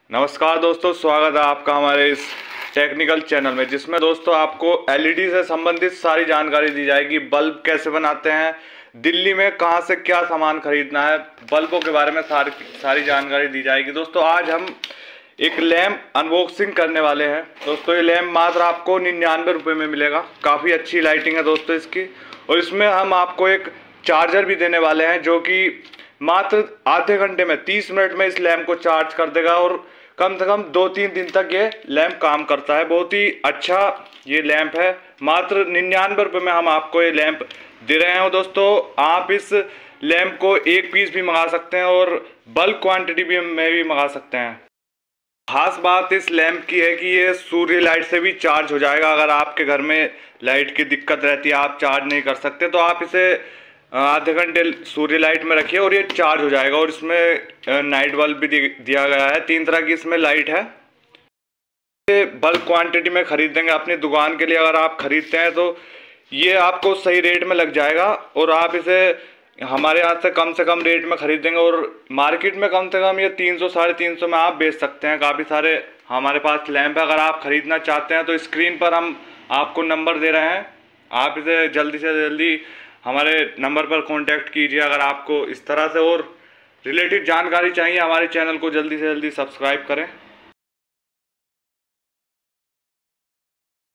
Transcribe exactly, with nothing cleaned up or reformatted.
नमस्कार दोस्तों, स्वागत है आपका हमारे इस टेक्निकल चैनल में, जिसमें दोस्तों आपको एलईडी से संबंधित सारी जानकारी दी जाएगी। बल्ब कैसे बनाते हैं, दिल्ली में कहां से क्या सामान खरीदना है, बल्बों के बारे में सारी सारी जानकारी दी जाएगी। दोस्तों आज हम एक लैंप अनबॉक्सिंग करने वाले हैं। दोस्तों ये लैंप मात्र आपको निन्यानवे रुपये में मिलेगा। काफ़ी अच्छी लाइटिंग है दोस्तों इसकी, और इसमें हम आपको एक चार्जर भी देने वाले हैं जो कि मात्र आधे घंटे में तीस मिनट में इस लैंप को चार्ज कर देगा, और कम से कम दो तीन दिन तक ये लैंप काम करता है। बहुत ही अच्छा ये लैंप है। मात्र निन्यानवे रुपये में हम आपको ये लैंप दे रहे हैं। दोस्तों आप इस लैंप को एक पीस भी मंगा सकते हैं और बल्क क्वांटिटी भी में भी मंगा सकते हैं। खास बात इस लैंप की है कि ये सूर्य लाइट से भी चार्ज हो जाएगा। अगर आपके घर में लाइट की दिक्कत रहती है, आप चार्ज नहीं कर सकते, तो आप इसे आधे घंटे सूर्य लाइट में रखिए और ये चार्ज हो जाएगा। और इसमें नाइट बल्ब भी दिया गया है। तीन तरह की इसमें लाइट है। ये बल्क क्वांटिटी में खरीदेंगे अपनी दुकान के लिए, अगर आप खरीदते हैं तो ये आपको सही रेट में लग जाएगा, और आप इसे हमारे यहाँ से कम से कम रेट में खरीदेंगे और मार्केट में कम से कम ये तीन सौ साढ़े तीन सौ में आप बेच सकते हैं। काफ़ी सारे हमारे पास लैंप है। अगर आप ख़रीदना चाहते हैं तो स्क्रीन पर हम आपको नंबर दे रहे हैं, आप इसे जल्दी से जल्दी हमारे नंबर पर कांटेक्ट कीजिए। अगर आपको इस तरह से और रिलेटेड जानकारी चाहिए, हमारे चैनल को जल्दी से जल्दी सब्सक्राइब करें।